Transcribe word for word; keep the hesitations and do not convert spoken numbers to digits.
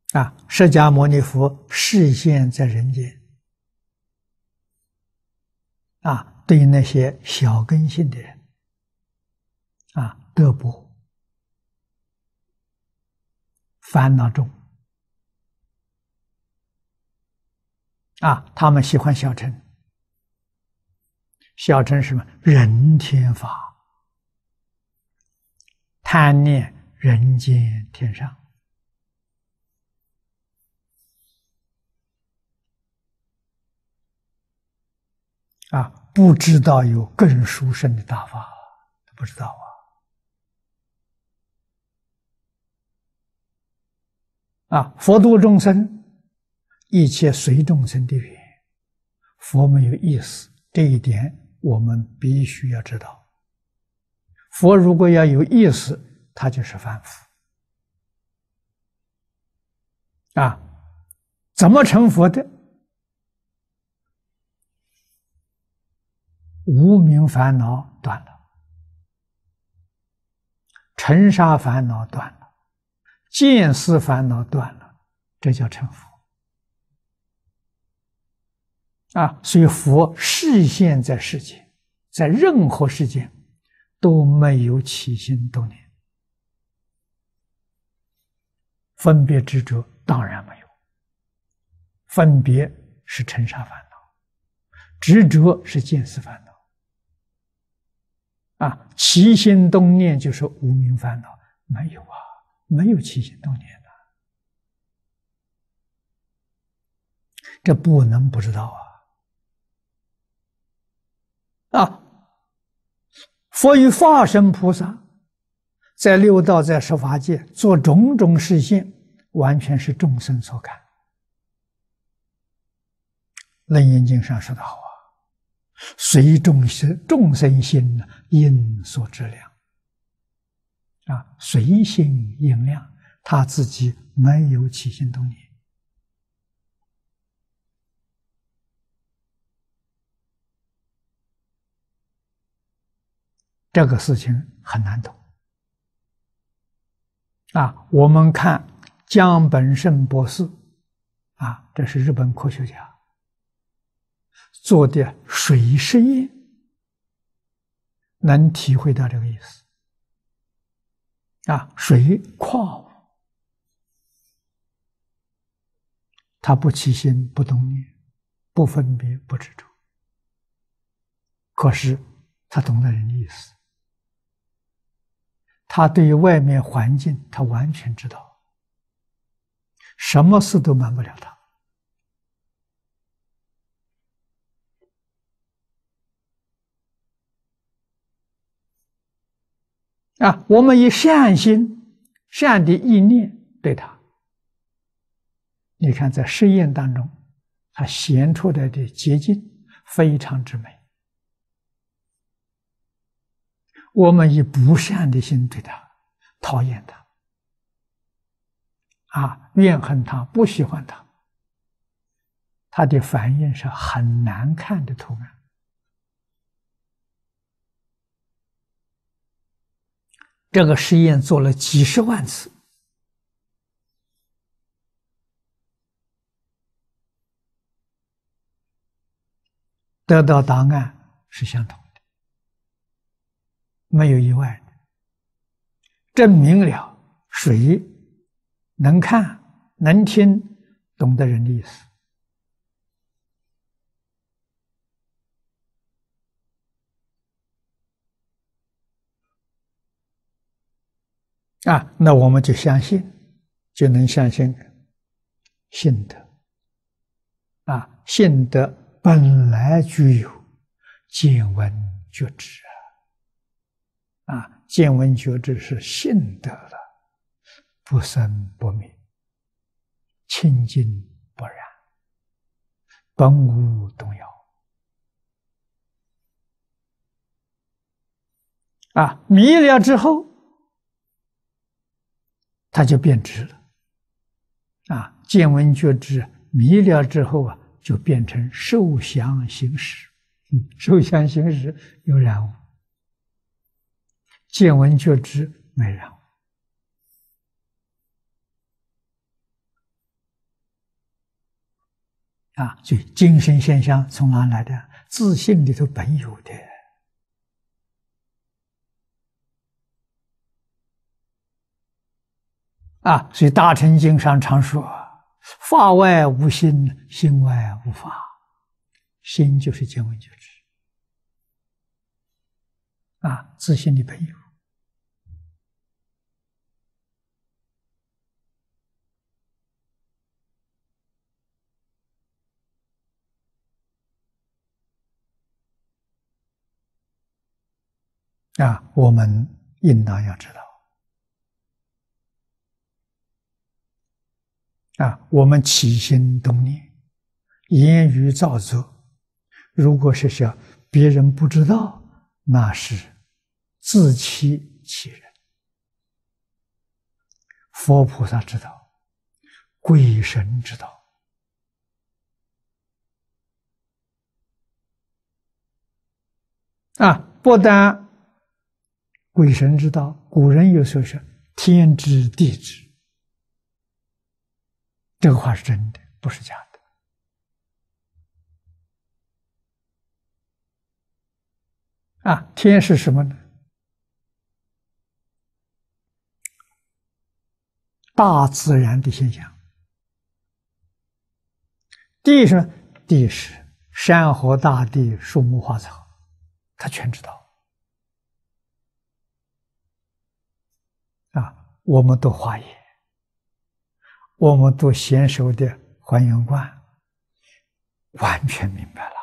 啊，释迦牟尼佛示现在人间，啊，对那些小根性的人，啊，德薄、烦恼重，啊，他们喜欢小乘。小乘是什么？人天法，贪念人间天上。啊，不知道有更殊胜的大法，不知道啊！啊，佛度众生，一切随众生的缘，佛没有意思，这一点我们必须要知道。佛如果要有意思，他就是凡夫。啊，怎么成佛的？无明烦恼断了，尘沙烦恼断了，见思烦恼断了，这叫成佛。啊，所以佛示现在世间，在任何世间都没有起心动念，分别执着当然没有，分别是尘沙烦恼，执着是见思烦恼。啊，起心动念就是无明烦恼，没有啊，没有起心动念的，这不能不知道啊！啊，佛与化身菩萨在六道在十法界做种种示现，完全是众生所感。楞严经上说得好啊，随众生众生心因所知量，啊，随心应量，他自己没有起心动念。这个事情很难懂啊！我们看江本胜博士啊，这是日本科学家做的水实验，能体会到这个意思啊。水矿物，它不起心不动念，不分别不执着，可是他懂得人的意思，他对于外面环境他完全知道，什么事都瞒不了他。啊，我们以善心、善的意念对他，你看在实验当中，他显出来的结晶非常之美。我们以不善的心对他，讨厌他，啊，怨恨他，不喜欢他，他的反应是很难看的图案。这个实验做了几十万次，得到答案是相同的，没有意外的，证明了水能看、能听、懂得人的意思。啊，那我们就相信，就能相信信德。啊，信德本来具有见闻觉知啊，啊，见闻觉知是信德的，不生不灭，清净不染，本无动摇。啊，迷了之后，它就变质了。啊，见闻觉知迷了之后啊，就变成受想行识。嗯，受想行识有染污，见闻觉知没染污。 啊，所以精神现象从哪来的？自信里头本有的。啊，所以《大乘经》上常说：“法外无心，心外无法。”心就是见闻觉知。啊，自信里本有。啊，我们应当要知道。啊，我们起心动念、言语造作，如果是想别人不知道，那是自欺欺人。佛菩萨知道，鬼神知道。啊，不但鬼神知道，古人有时候是天知地知，这个话是真的，不是假的。啊，天是什么呢？大自然的现象。地是呢？地是山河大地、树木花草，他全知道。啊，我们读华严，我们读贤首的还原观，完全明白了。